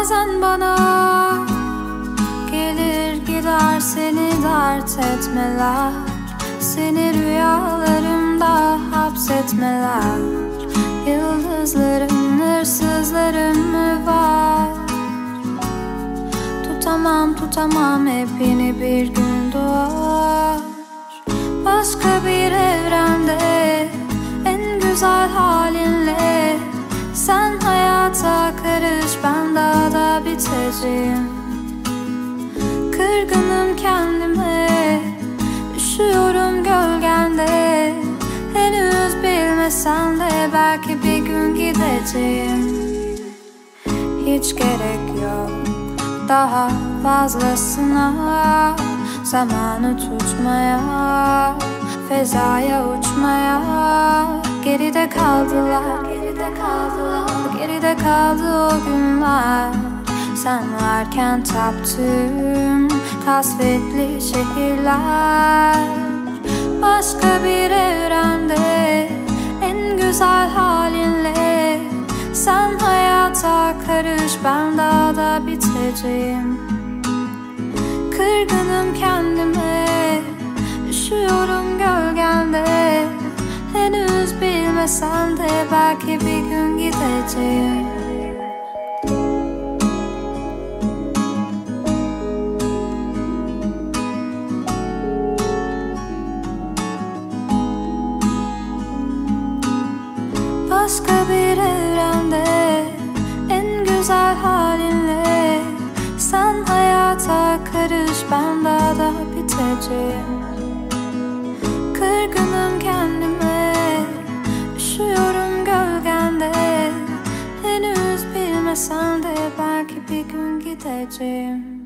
bazen bana. Gelir gider seni dert etmeler, seni rüyalarımda hapsetmeler. Yıldızlarım, hırsızlarım mı var? Tutamam hep yeni bir gün doğar. Başka bir evrende en güzel halinle sen hayata karış, ben daha da biteceğim. Kırgınım kendime, üşüyorum gölgende. Henüz bilmesen de belki bir gün gideceğim. Hiç gerek yok daha fazlasına, zamanı tutmaya, fezaya uçmaya. Geride kaldılar, geride kaldı o günler. Sen varken taptığım kasvetli şehirler. Başka bir evrende en güzel halinle sen hayata karış, ben daha da biteceğim. Kırgınım kendime, üşüyorum gölgende. Henüz bilmesen de belki bir gün gideceğim. Başka bir evrende en güzel halinle sen hayata karış, ben daha da biteceğim. Kırgınım kendime, üşüyorum gölgende. Henüz bilmesen de belki bir gün gideceğim.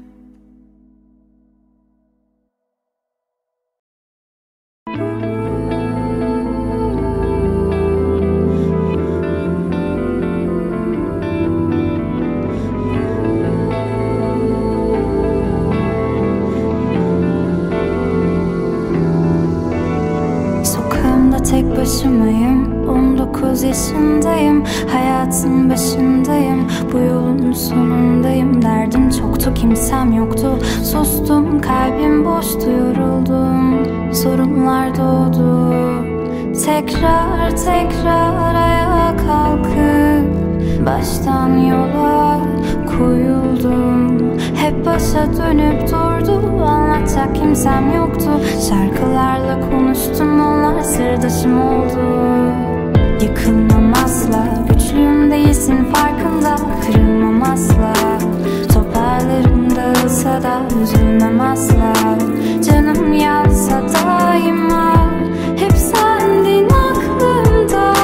Tek başımayım, 19 yaşındayım. Hayatın başındayım, bu yolun sonundayım. Derdim çoktu, kimsem yoktu. Sustum, kalbim boştu, yoruldum. Sorunlar doğdu. Tekrar ayağa kalkıp baştan yola koyuldum. Hep başa dönüp durdu, anlatacak kimsem yoktu. Şarkılarla konuştum, onlar sırdaşım oldu. Yıkılmam asla, güçlüyüm değilsin farkında. Kırılmam asla, toparlarım dağılsa da üzülmem asla. Canım yansa daima hep sendin aklımda.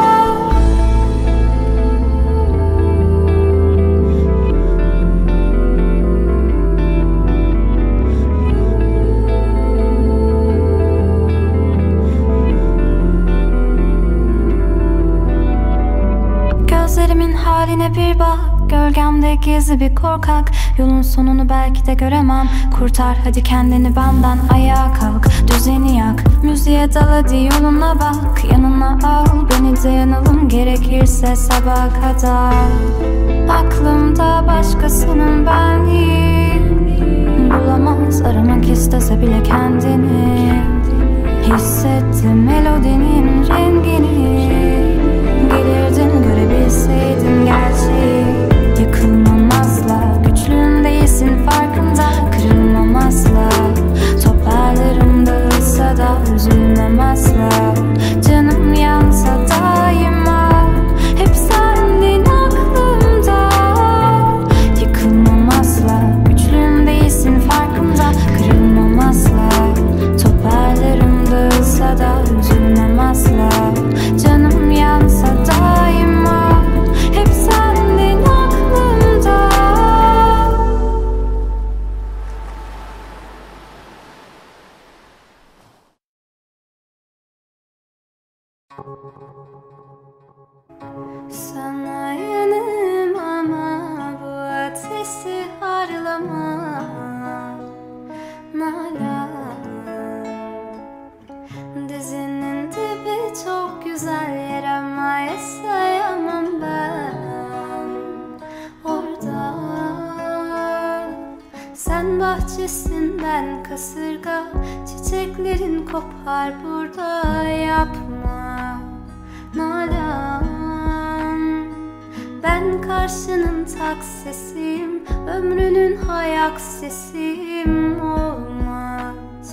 Gözlerimin haline bir bak, gölgemde gizli bir korkak. Yolun sonunu belki de göremem. Kurtar hadi kendini benden, ayağa kalk, düzeni yak. Müziğe dal hadi yoluna bak. Yanına al beni de yanalım, gerekirse sabaha kadar. Aklımda başkasının benliği, bulamaz aramak istese bile kendini. Hissettim melodinin rengini, gelirdin görebilseydin gerçeği. Yıkılmam asla, güçlüyüm değilsin farkında. Kırılmam asla, toparlarım dağılsa da üzülmem asla. Canım yansa daima hep sendin aklımda. Yıkılmam asla, güçlüyüm değilsin farkında. Kırılmam asla, toparlarım dağılsa da üzülmem asla. Canım yansa daima hep sendin aklımda. Sana yanım ama bu ateşi harlama. Nalan, dizinin dibi çok güzel yer ama yaşayamam ben orada. Sen bahçesinden kasırga, çiçeklerin kopar burada. Yapma Nalan. Ben karşının taksisiyim, ömrünün hayaksisiyim. Olmaz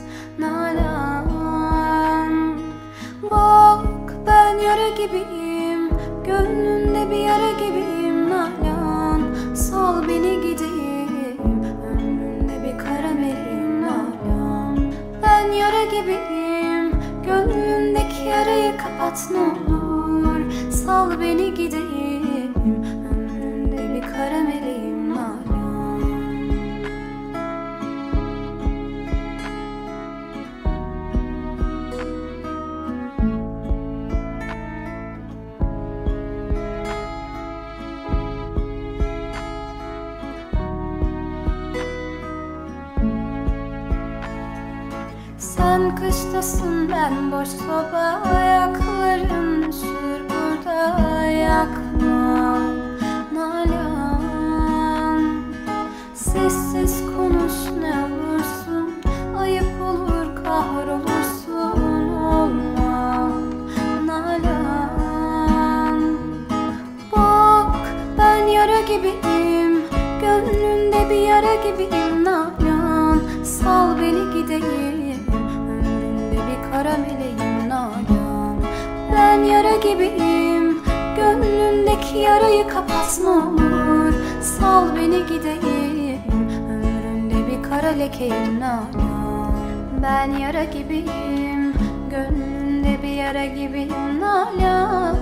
Nalan. Bak ben yara gibiyim, gönlünde bir yara gibiyim Nalan. Sal beni gideyim, ömründe bir kara meleğim Nalan. Ben yara gibiyim, gönlündeki yarayı kapat ne olur. Sal beni gideyim, ömründe bir kara meleğim Nalan. Sen kıştasın, ben boş soba, ayakların üşür burada. Yakma Nalan. Sessiz konuş ne olursun, ayıp olur kahrolursun. Olma Nalan. Bak ben yara gibiyim, gönlünde bir yara gibiyim Nalan. Sal beni gideyim, kara meleğim Nalan. Ben yara gibiyim, gönlümdeki yarayı kapat ne olur. Sal beni gideyim, ömrümde bir kara lekeyim Nalan. Ben yara gibiyim, gönlümde bir yara gibiyim Nalan.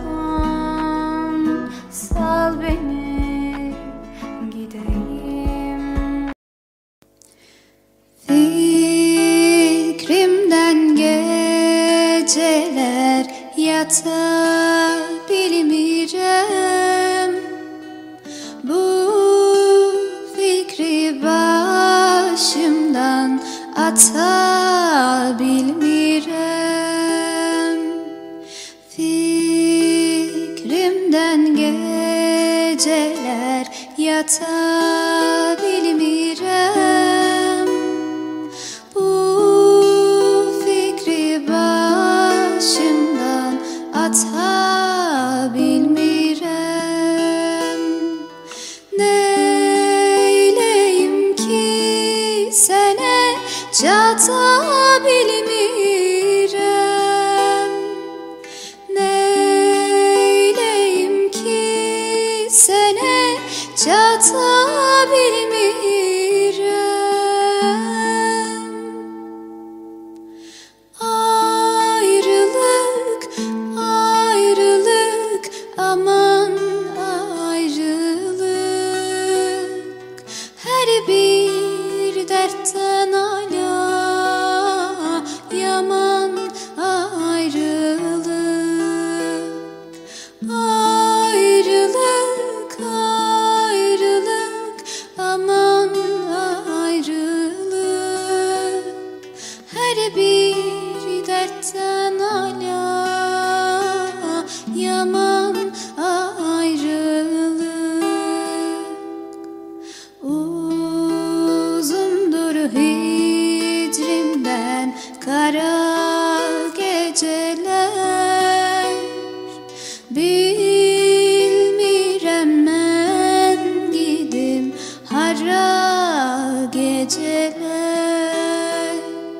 Sal beni gideyim. Fikrimden geceler yatabilmirem. Bu fikri başımdan atabilmirem. Fikrimden geceler yatabilmirem. Atabilmirem. Neyleyim ki sene çatabilmirem. Neyleyim ki sene çatabilmirem. Aman ayrılık, her bir dertten âlâ. Yaman ayrılık. Ayrılık, ayrılık, aman ayrılık, her bir dertten âlâ. Yaman ayrılık. Uzundur hicrimden kara geceler. Bilmirem ben gidim hara geceler.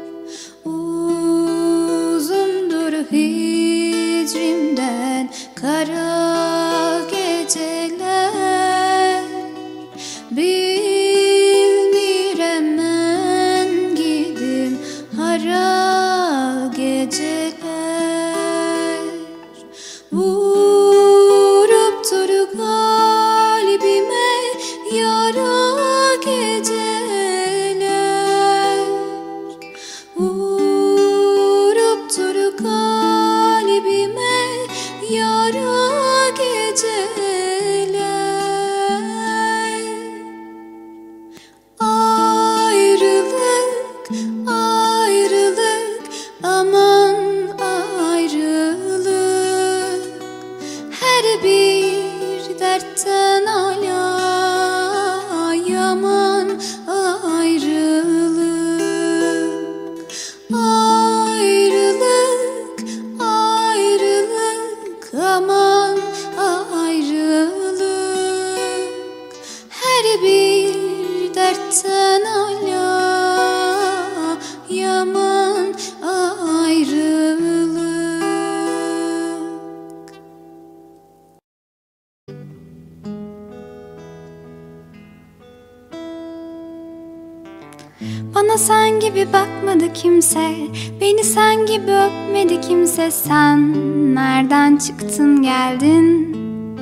Uzundur hicrimden kara geceler. Bilmirem ben gidim hara geceler. Vurup dur kalbime yara geceler. Vurup dur kalbime yara geceler. Ayrılık, ayrılık, aman ayrılık, her bir dertten âlâ. Yaman ayrılık. yaman ayrılık, her bir dertten ala yaman ayrılık. Bana sen gibi bakmadı kimse, beni sen gibi öpmedi kimse. Sen nereden çıktın geldin?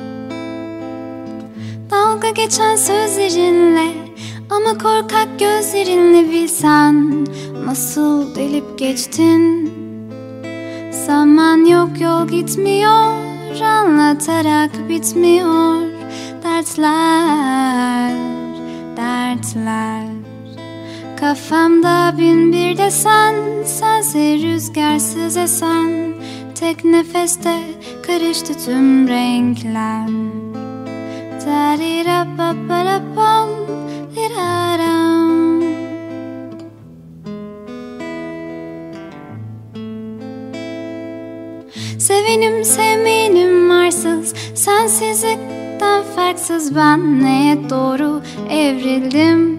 Dalga geçen sözlerinle, ama korkak gözlerinle bilsen nasıl delip geçtin. Zaman yok, yol gitmiyor, anlatarak bitmiyor. Dertler, dertler. Kafamda bin bir desen, sense rüzgarsız esen. Tek nefeste karıştı tüm renkler. Darirababbarabam, diraram. Sevenim sevmeyenim arsız, sensizlikten farksız. Ben neye doğru evrildim?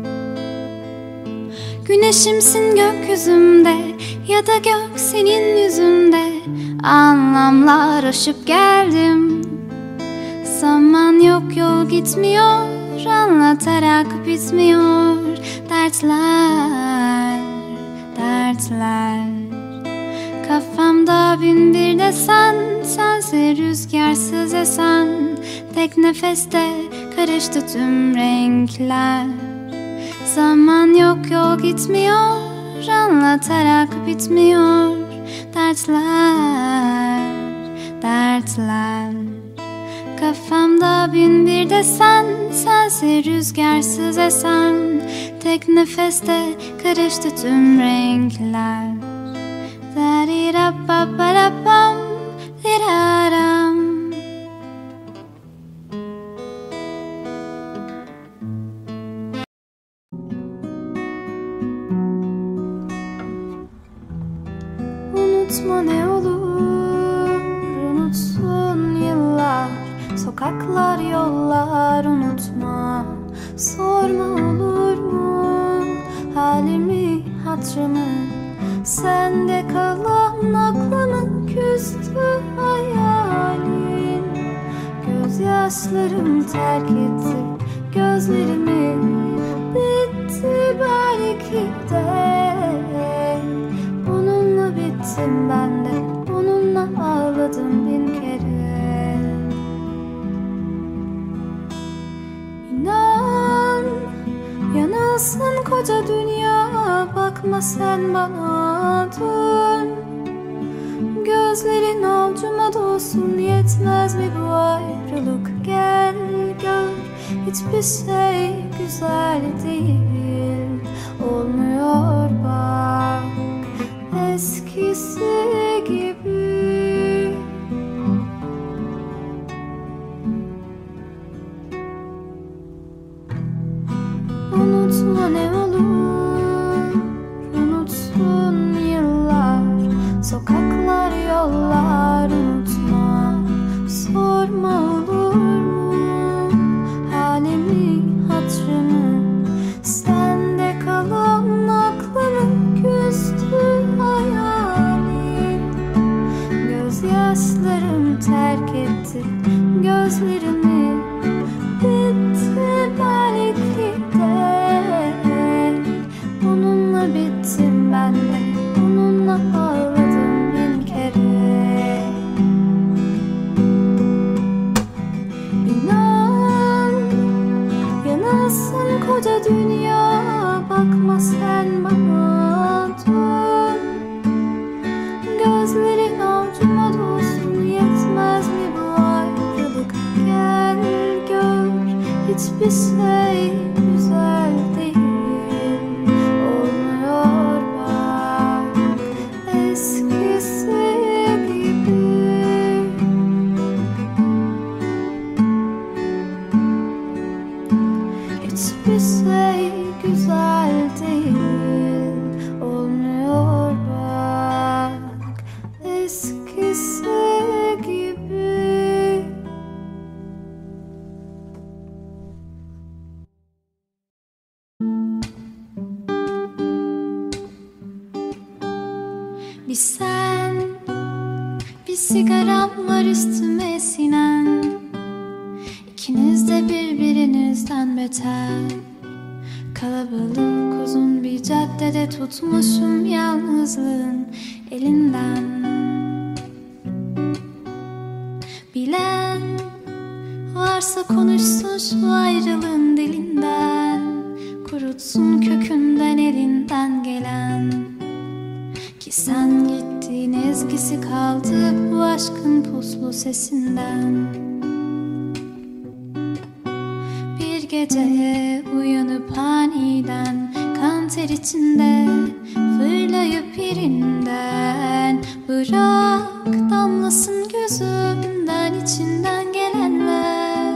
Güneşimsin gökyüzümde, ya da gök senin yüzünde. Anlamlar aşıp geldim. Zaman yok, yol gitmiyor, anlatarak bitmiyor. Dertler, dertler. Kafamda bin bir desen, sense rüzgarsız esen. Tek nefeste karıştı tüm renkler. Zaman yok, yol gitmiyor, anlatarak bitmiyor. Dertler, dertler. Kafamda bin bir desen, sense rüzgarsız esen. Tek nefeste karıştı tüm renkler. Darirababbarabam, diraram. Unutma ne olur, unutsun yıllar. Sokaklar, yollar unutma. Sorma olur mu halimi, hatrımı. Sende kalan aklımı küstü hayalin. Gözyaşlarım terk etti gözlerimi. Bitti belki de. Bununla bittim ben de, bununla ağladım bin kere. İnan, yanılsın koca dünya, bakma sen bana, dön. Gözlerin avcuma dolsun, yetmez mi bu ayrılık? Gel gör, hiçbir şey güzel değil. Olmuyor bak, eskisi gibi. Unutma ne olur, unutsun yıllar. Sokaklar, yollar unutma. Sorma olur mu halimi, hatrımı. Sende kalan aklımı küstü hayalin. Gözyaşlarım terk etti gözlerimi. Bitti belki de. Bununla bittim ben de, bununla ağladım bin kere. İnan, yanılsın koca dünya, bakma sen bana, dön. Gözlerin avcuma dolsun, yetmez mi bu ayrılık? Gel gör, hiçbir şey güzel değil. Olmuyor bak, eskisi gibi. Hiçbir şey güzel değil. Olmuyor bak, eskisi gibi. sigaram var üstüme sinen. İkiniz de birbirinizden beter. Kalabalık uzun bir caddede tutmuşum yalnızlığın elinden. Bilen varsa konuşsun şu ayrılığın dilinden, kurutsun kökünden elinden gelen. Ki sen gittiğin ezgisi kaldı bu aşkın puslu sesinden. Bir gece uyanıp aniden kan ter içinde fırlayıp birinden, bırak damlasın gözümden içinden gelenler.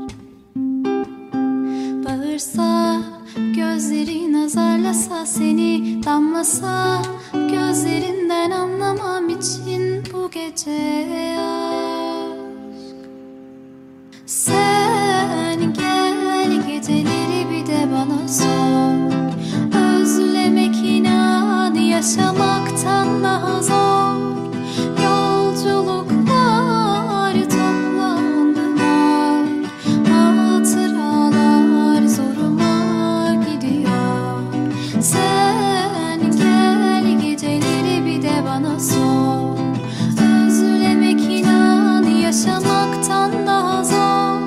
Bağırsa gözlerin, azarlasa seni, damlasa gözlerinden anlamam için bu gece aşk. Sen gel geceleri bir de bana sor. Özlemek inan yaşamaktan daha zor. Yolculuklar toplandılar, hatıralar zoruma gidiyor. Sen gel geceleri bir de bana sor. Özlemek inan yaşamaktan daha zor.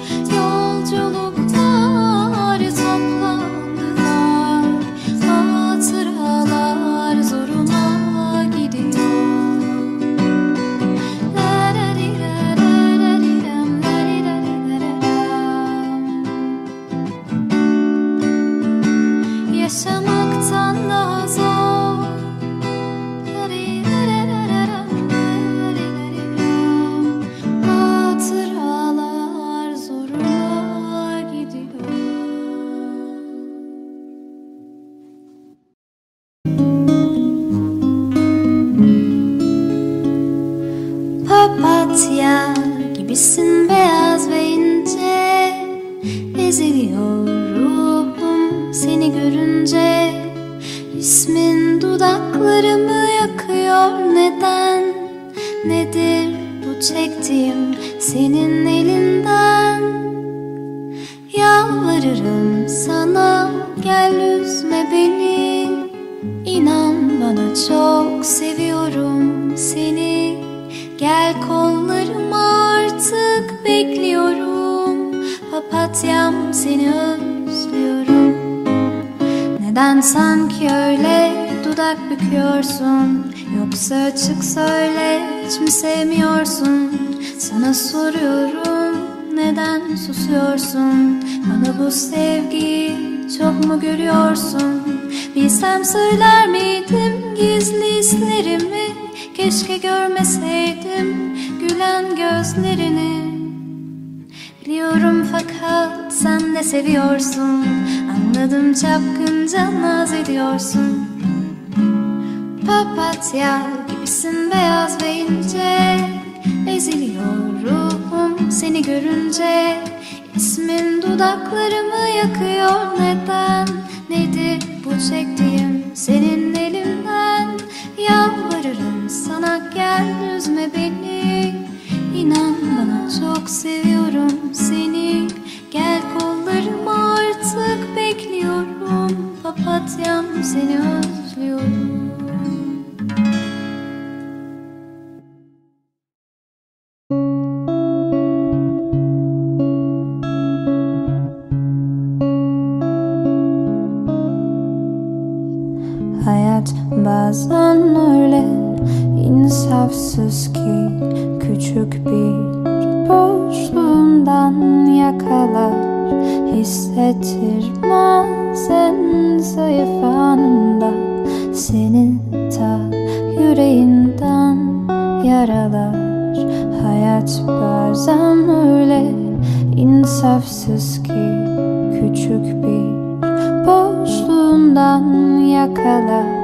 Yolculuklar toplandılar, hatıralar zoruma gidiyor. Yaşamaktan daha zor. Hatıralar zoruma gidiyor. Papatya gibisin beyaz ve ince, eziliyor ruhum seni görünce. İsmin dudaklarımı yakıyor neden? Nedir bu çektiğim senin elinden? Yalvarırım sana gel üzme beni. İnan bana çok seviyorum seni. Gel kollarıma artık bekliyorum. Papatyam seni özlüyorum. Neden sanki öyle dudak büküyorsun? Yoksa açık söyle hiç mi sevmiyorsun? Sana soruyorum neden susuyorsun? Bana bu sevgiyi çok mu görüyorsun? Bilsem söyler miydim gizli hislerimi? Keşke görmeseydim gülen gözlerini. Biliyorum fakat sen de seviyorsun. Anladım çapkınca naz ediyorsun. Papatya gibisin beyaz ve ince, eziliyor ruhum seni görünce. İsmin dudaklarımı yakıyor neden? Nedir bu çektiğim senin elinden? Yalvarırım sana gel üzme beni. İnan bana çok seviyorum seni. Gel kollarıma artık bekliyorum. Papatyam seni özlüyorum. Hayat bazen öyle insafsız ki, küçük bir boşluğundan yakalar. Hissettirmez en zayıf anında, seni ta yüreğinden yaralar. Hayat bazen öyle insafsız ki, küçük bir boşluğundan yakalar.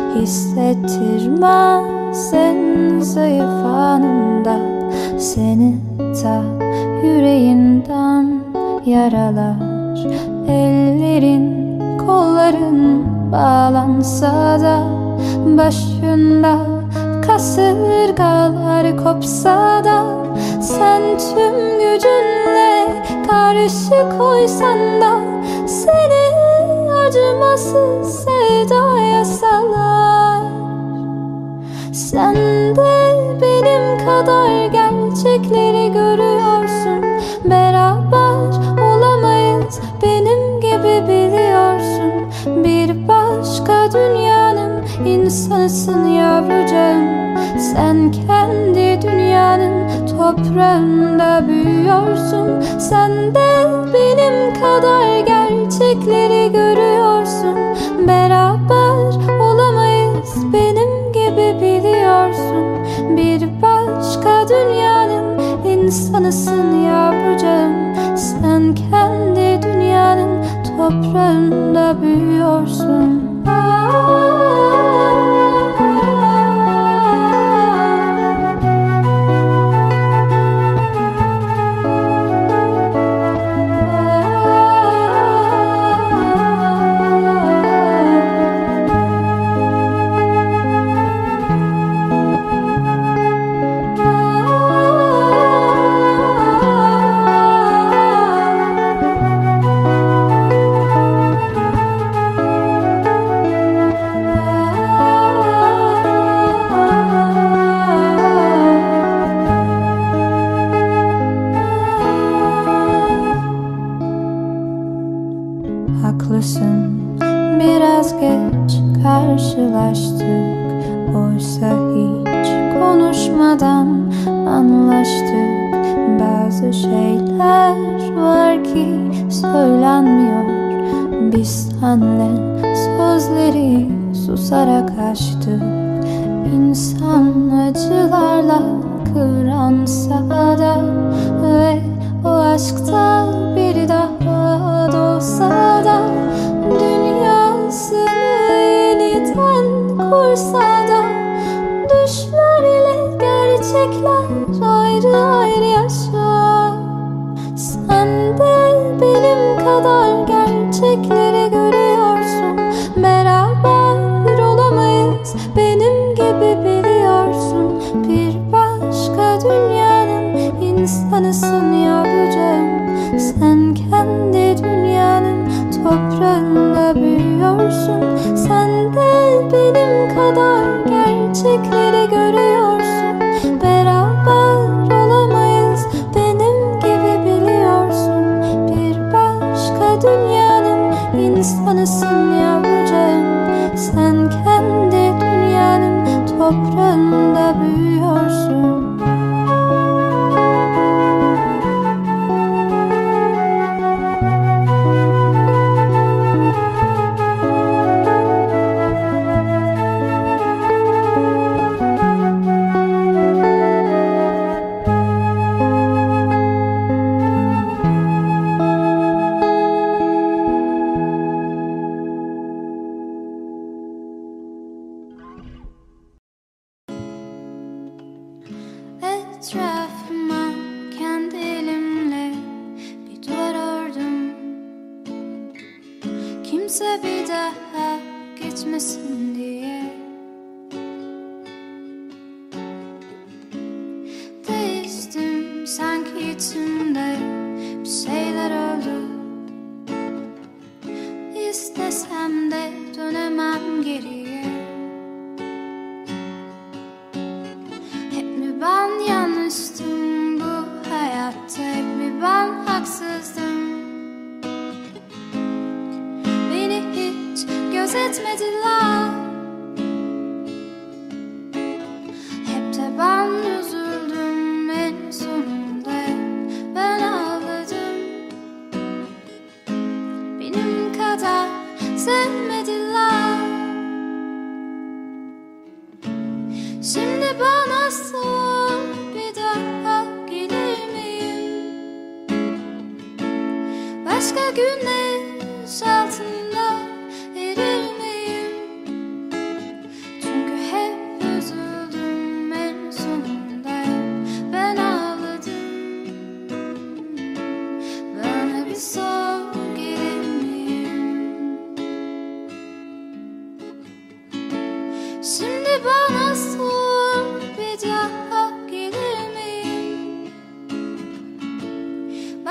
Hissettirmez en zayıf anında, seni ta yüreğinden yaralar. Ellerin kolların bağlansa da, başında kasırgalar kopsa da sen tüm gücünle karşı koysan da seni acımasız sevdaya salar. Sen de benim kadar gerçekleri görüyorsun. Beraber olamayız benim gibi biliyorsun. Bir başka dünyanın insanısın yavrucağım. Sen kendi dünyanın toprağında büyüyorsun. Sen de benim kadar gerçekleri görüyorsun. Beraber olamayız benim gibi biliyorsun. Bir başka dünyanın insanısın yavrucağım. Sen kendi dünyanın toprağında büyüyorsun. Haklısın, biraz geç karşılaştık. Oysa hiç konuşmadan anlaştık. Bazı şeyler var ki söylenmiyor. Biz senle sözleri susarak açtık. İnsan acılarla kıvransa da ve o aşkta bir daha doğsa da dünyasını yeniden kursa da düşlerle gerçekler ayrı ayrı yaşar. Sen de benim kadar gerçekleri görüyorsun. Beraber olamayız benim gibi biliyorsun. Bir başka dünyanın insanısın yavrucağım. Sen kendi dünyanın toprağında büyüyorsun. Sen de benim kadar gerçekleri görüyorsun. Beraber olamayız benim gibi biliyorsun. Bir başka dünyanın insanısın yavrucağım. Sen kendi dünyanın toprağında büyüyorsun. Etrafıma kendi elimle bir duvar ördüm. Kimse bir daha geçmesin diye. Değiştim sanki içimde bir şeyler oldu. İstesem de dönemem geriye. Hep mi ben yanlıştım bu hayatta? Hep mi ben haksızdım? Beni hiç gözetmediler. Hep de ben üzüldüm en sonunda. Ben ağladım. Benim kadar sevmediler. Şimdi bana sor, bir daha gelir miyim? Başka güneş altında erir miyim? Çünkü hep üzüldüm en sonunda. Ben ağladım. Bana bir sor, gelir miyim? Şimdi bana sor,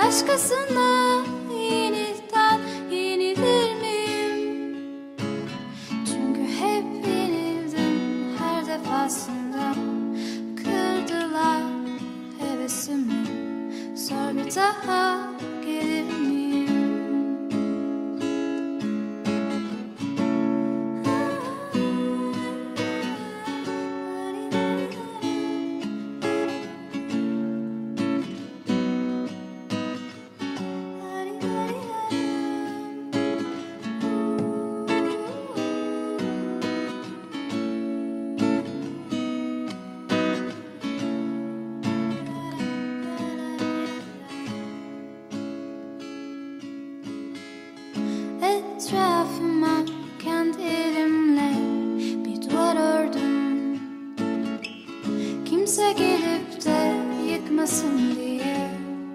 Başkasına yeniden yenilir miyim? Çünkü hep yenildim her defasında. Kırdılar hevesimi, sor bir daha gelir miyim? Etrafıma kendi elimle bir duvar ördüm, kimse gelip de yıkmasın diye.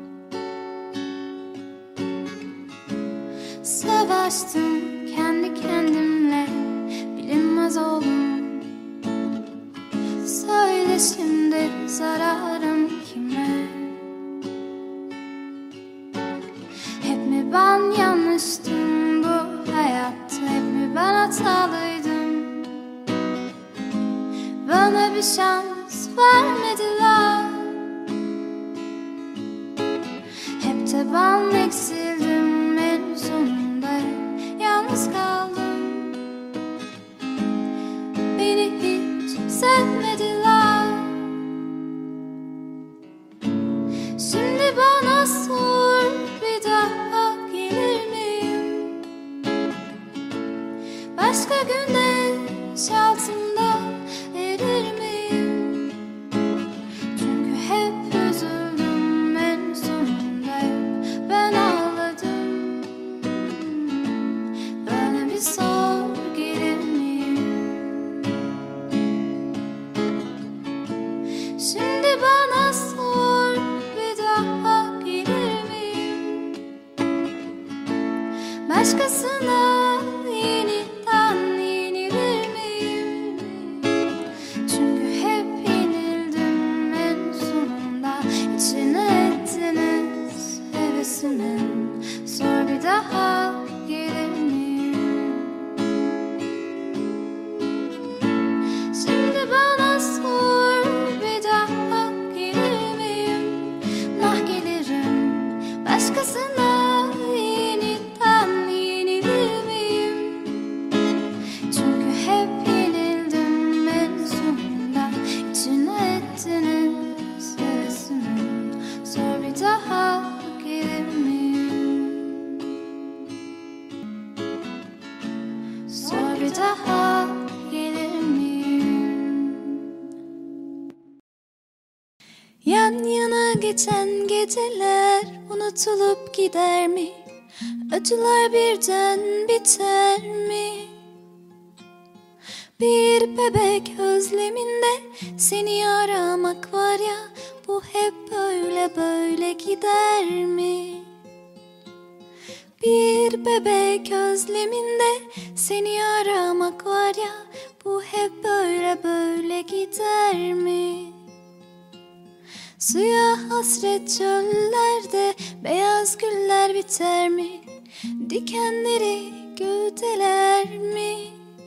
Savaştım kendi kendimle, bilinmez oldum. Söyle şimdi zararım kime? Hep mi ben yanlıştım bu hayatta? Hep mi ben hatalıydım? Bana bir şans vermediler. Hep de ben eksildim, en sonunda yalnız kaldım. Beni hiç sevmediler. Şimdi bana sor, bir daha gelir miyim? Başka güneş altında erir miyim? Çünkü hep üzüldüm, en sonunda ben ağladım. Bana bir sor, gelir miyim? Şimdi bana sor, bir daha gelir miyim? Başkasına yeniden yenilir miyim? Çünkü hep yenildim, en sonunda içine ettiniz hevesimin. Sor bir daha gelir miyim? Şimdi bana sor, bir daha gelir miyim? Nah gelirim, başkasına yeniden yenilir miyim? Çünkü hep yenildim, en sonunda içine ettiniz hevesimin. Sor bir daha gelir miyim? Sor bir daha gelir miyim? Yan yana geçen geceler unutulup gider mi? Acılar birden biter mi? Bir bebek özleminde seni aramak var ya, bu hep böyle böyle gider mi? Bir bebek özleminde seni aramak var ya, bu hep böyle böyle gider mi? Suya hasret çöllerde beyaz güller biter mi? Dikenleri gövdeler mi?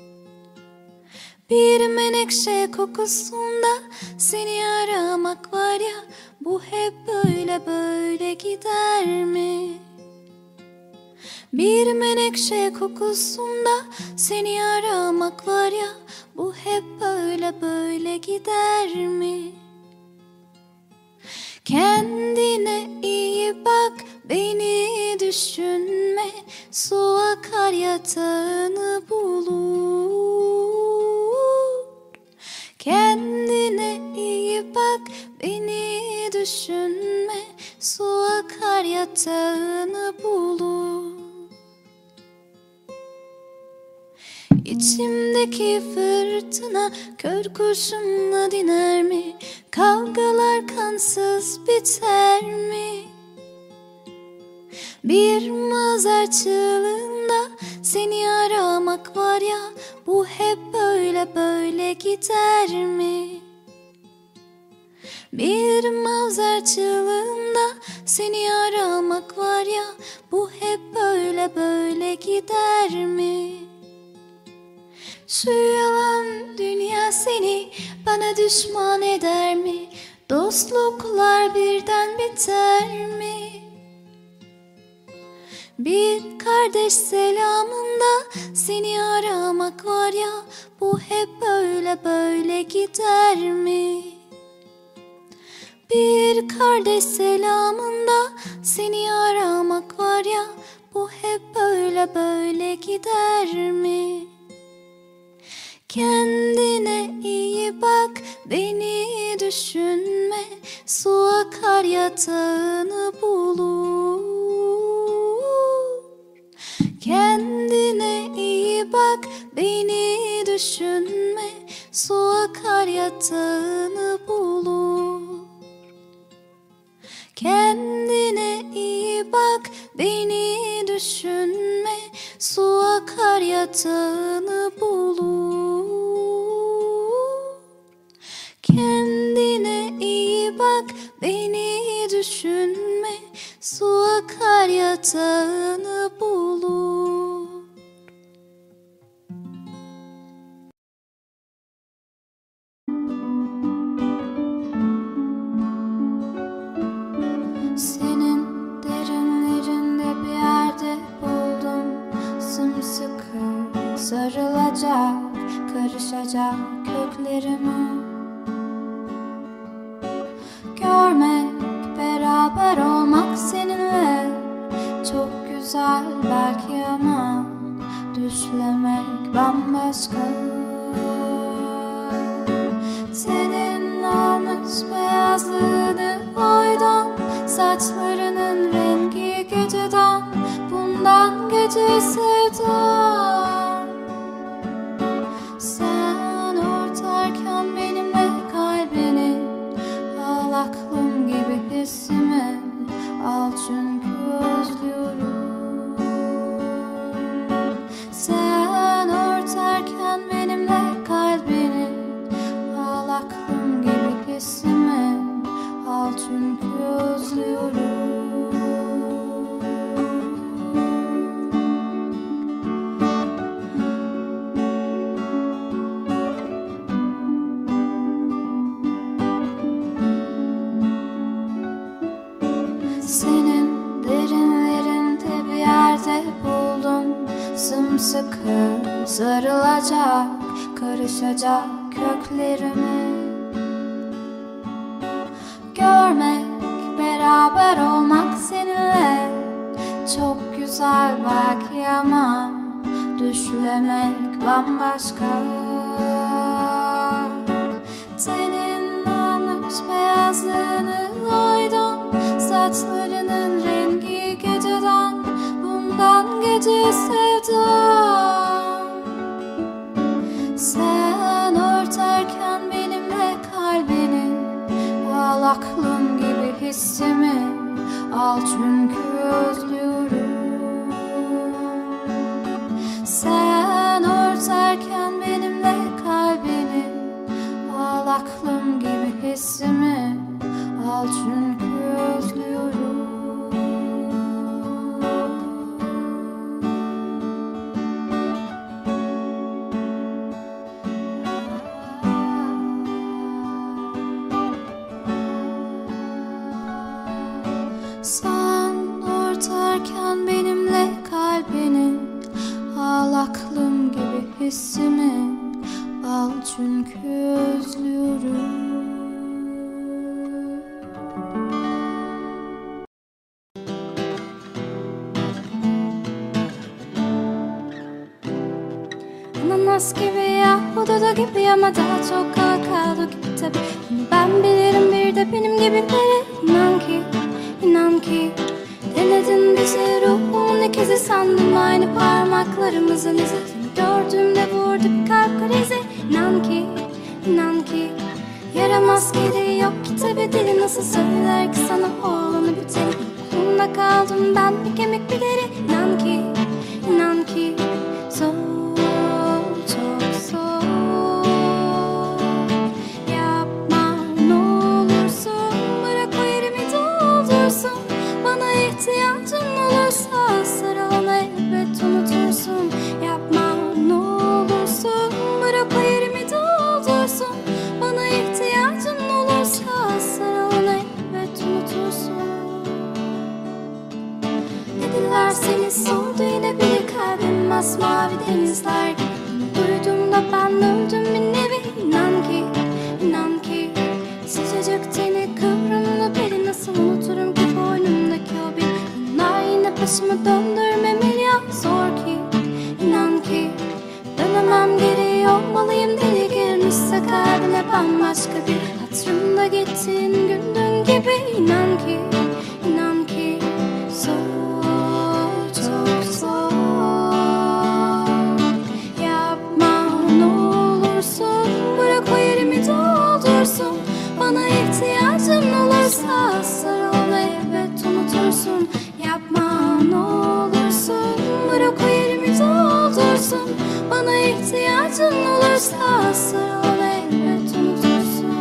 Bir menekşe kokusunda seni aramak var ya, bu hep böyle böyle gider mi? Bir menekşe kokusunda seni aramak var ya, bu hep böyle böyle gider mi? Kendine iyi bak, beni düşünme. Su akar yatağını bulur. Kendine iyi bak, beni düşünme. Su akar yatağını bulur. İçimdeki fırtına kör kurşunla diner mi? Kavgalar kansız biter mi? Bir mağazar çığlığında seni aramak var ya, bu hep böyle böyle gider mi? Bir mağazar çığlığında seni aramak var ya, bu hep böyle böyle gider mi? Şu yalan dünya seni bana düşman eder mi? Dostluklar birden biter mi? Bir kardeş selamında seni aramak var ya, bu hep böyle böyle gider mi? Bir kardeş selamında seni aramak var ya, bu hep böyle böyle gider mi? Kendine iyi bak, beni düşünme, su akar yatağını bulur. Kendine iyi bak, beni düşünme, su akar yatağını bulur. Kendine iyi bak, beni düşünme, su akar yatağını bulur. Kendine iyi bak, beni düşünme, su akar yatağını bulur. Senin derinlerinde bir yerde buldum, sımsıkı sarılacak, karışacak köklerimi. Görmek, beraber olmak seninle çok güzel belki ama düşlemek bambaşka. Senin almış beyazlığını boydan, saçlarının rengi geceden, bundan gece sevdam. Sen ortarken benimle kalbini, al aklım gibi hissimi, al çünkü özlüyorum. Sen ortarken benimle kalbini, al aklım gibi hissimi, al çünkü özlüyorum. Senin derinlerinde bir yerde buldum, sımsıkı sarılacak, karışacak köklerimi. Görmek, beraber olmak seninle çok güzel belki ama düşlemek bambaşka. Senin almış beyazlığını koydum, saçlarının rengi geceden, bundan gece sevdam. Sen örterken benimle kalbini, al aklım gibi hissimi, al çünkü özlüyorum. Sen örterken benimle kalbini, al aklım gibi hissimi, al çünkü özlüyorum. Sen örterken benimle kalbini, al aklım gibi hissimi, al çünkü özlüyorum. Ananas gibi ya, hududu gibi ama daha çok avokado gibi tabi. Ben bilirim bir de benim gibileri. İnan ki, inan ki denedin bizi, ruhumun ikizi sandım, aynı parmaklarımızın izi. Seni gördüğümde vurdu bir kalp krizi. İnan ki, inan ki yaramaz kedi yok ki tabi, dili nasıl söyler ki sana olanı biteni. Kulunda kaldım ben, bir kemik bir deri. İnan ki, inan ki zor, çok zor. Yapma ne olursun, bırak o yerimi doldursun. masmavi denizler gibi. Duyduğumda ben öldüm bir nevi. İnan ki sıcacık teni kıvrımlı biri. Nasıl unuturum ki boynumdaki o bir. Bunlar yine başımı döndürmemeli ya, zor ki. İnan ki dönemem geri, olmalıyım deli girmişse kalbine bambaşka bir. Hatırımda gittiğin gün dün gibi. İnan ki zor, çok zor. Yapma ne olursun, bırak o yerimi doldursun. Bana ihtiyacın olursa sarıl ona, elbet unutursun. Yapma ne olursun, bırak o yerimi doldursun. Bana ihtiyacın olursa sarıl ona, elbet unutursun.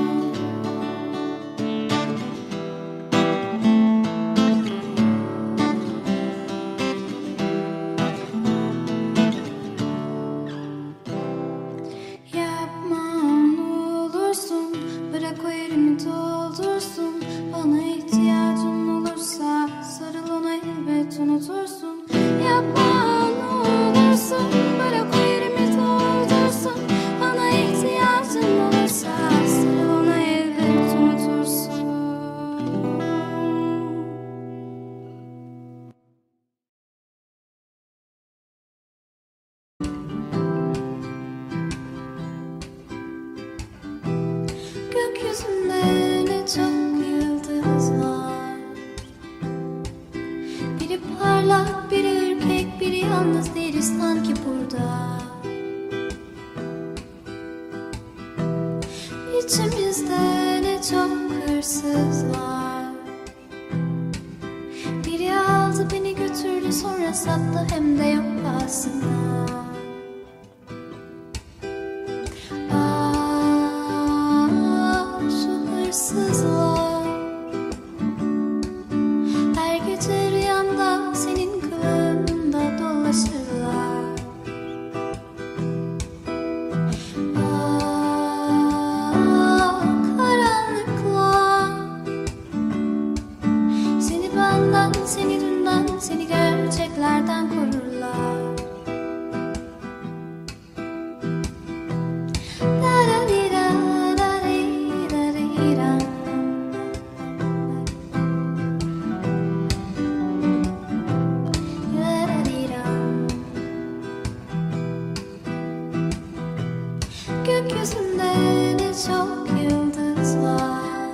Yapma ne olursun, bırak o yerimi doldursun. Bana ihtiyacın olursa sarıl ona, elbet unutursun. Yapma ne olursun, bırak o yerimi doldursun. Bana ihtiyacın olursa sarıl ona, elbet unutursun. Gökyüzünde ne çok yıldız var. Biri parlak, biri ürkek, biri yalnız, diğeri sanki burada. İçimizde ne çok hırsız var. Biri aldı beni götürdü, sonra sattı, hem de yok aslında. Şu hırsızlar her gece rüyamda senin kılığında dolaşırlar. Karanlıklar seni benden, seni dünden, seni gerçeklerden korurlar. Gökyüzünde ne çok yıldız var.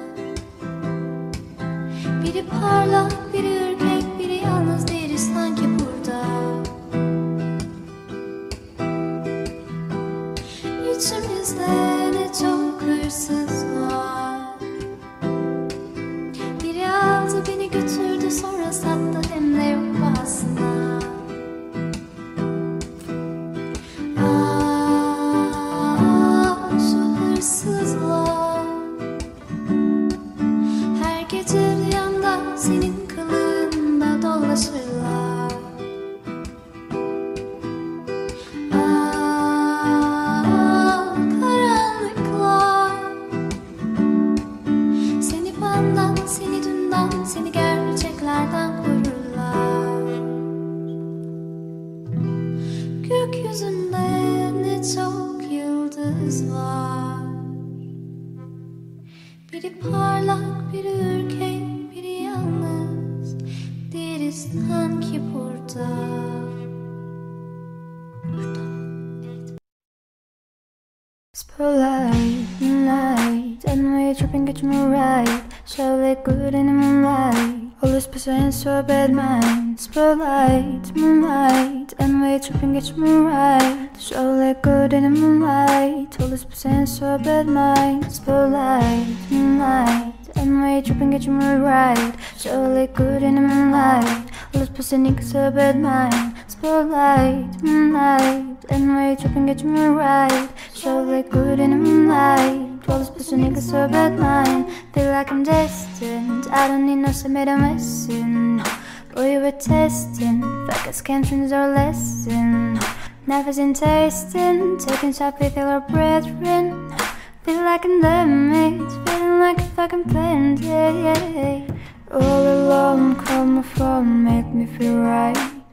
Biri parlak, biri ürkek, biri yalnız, diğeri sanki burada. İçimizde ne çok hırsız var. Biri aldı beni götürdü, sonra sattı, hem de yok aslında. Her gece rüyamda senin kılığında dolaşırlar. Karanlıklar seni benden, seni dünden, seni gerçeklerden korurlar. Gökyüzünde ne çok yıldız var. Biri parlak, biri ürkek, biri yalnız, diğeri sanki burada. Spotlight, moonlight, and we're tripping, get me right. So like good in the moonlight, all this person so bad mind. Spotlight, moonlight, and we're tripping, get me right. So like good in the moonlight, all this person so bad mind. Spotlight, moonlight, and we're tripping, get me right. So like good in the moonlight, all this person so bad mind. Spotlight, moonlight, and we're tripping, get me right. So like good in the moonlight, all this person so bad mind. Feel like I'm destined, I don't need no submitted medicine. We were testing, focus cantions our lesson. Never seen tasting, taking shots with our brethren. Feel like I'm damaged, feeling like a fucking bandit. All alone, call my phone, make me feel right.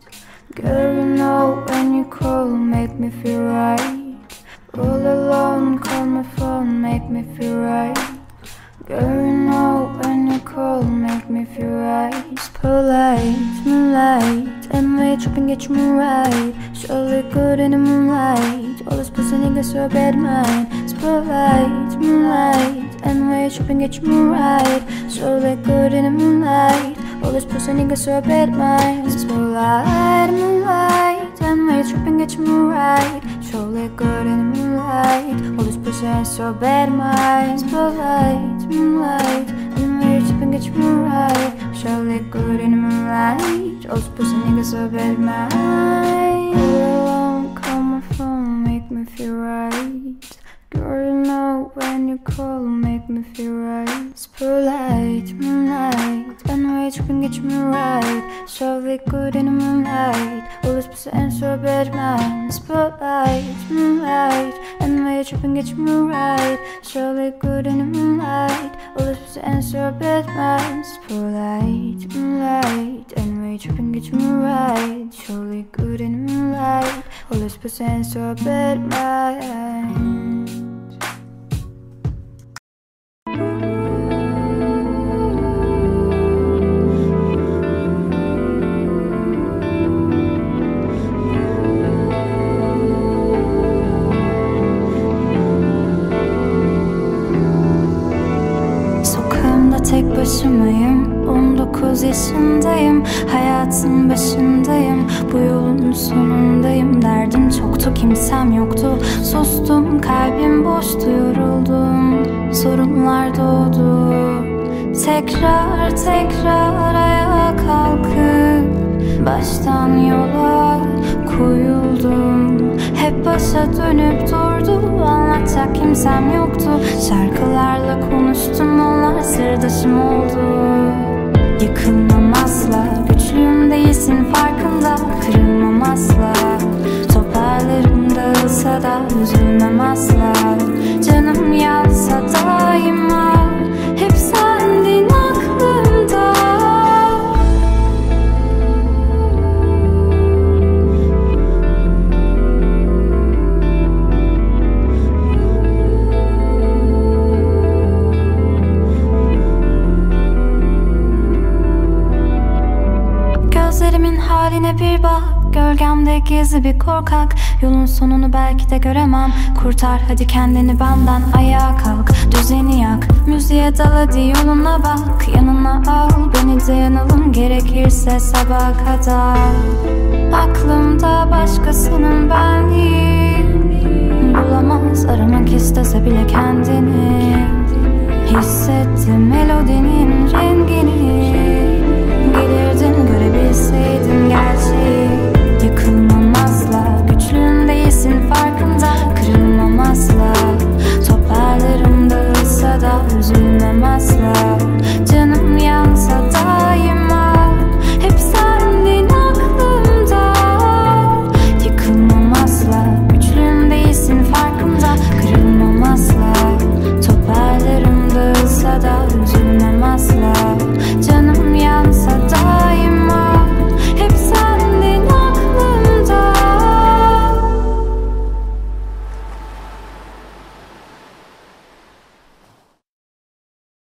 Girl, you know when you call, make me feel right. All alone, call my phone, make me feel right. Girl, you know when you call, make me feel right. Spotlight, moonlight, and we're tripping, get you right. Surely good in the moonlight. All this pussy niggas so bad mind. Spotlight, moonlight, and we're tripping, get you right. Surely good in the moonlight. All this pussy niggas so bad mind. Spotlight, moonlight, and we're tripping, get you right. Surely good in the moonlight. All this pussy ain't so bad mind. Spotlight, moonlight, and we're tripping, get you right. Surely good in the moonlight. All this pussy niggas so bad mind. All alone, call my phone, make me feel right. Girl, you know when you call, make me feel right. Spotlight, moonlight, and we're tripping, get you right. Surely good in the moonlight. All this pussy ain't so bad mind. Spotlight, moonlight, and we're tripping, get you right. Surely good in the moonlight. All this pussy ain't so bad mind. Spotlight, moonlight, and we're tripping, get you right. Surely good in the moonlight. All this pussy ain't so bad mind. Tek başımayım, 19 yaşındayım. Hayatın başındayım, bu yolun sonundayım. Derdim çoktu, kimsem yoktu. Sustum, kalbim boştu, yoruldum. Sorunlar doğdu. Tekrar tekrar ayağa kalkıp baştan yola koyuldum. Hep başa dönüp durdu, anlatacak kimsem yoktu. Şarkılarla konuştum, onlar sırdaşım oldu. Yıkılmam asla, güçlüyüm değilsin farkında. Kırılmam asla, toparlarım dağılsa da üzülmem asla. Canım yansa daima, hep sendin aklımda. Gözlerimin haline bir bak, gölgemde gizli bir korkak. Yolun sonunu belki de göremem. Kurtar hadi kendini benden, ayağa kalk, düzeni yak. Müziğe dal hadi, yoluna bak. Yanına al beni de, yanalım gerekirse sabaha kadar. Aklımda başkasının benliği, bulamaz aramak istese bile kendini. Hissettim melodinin rengini.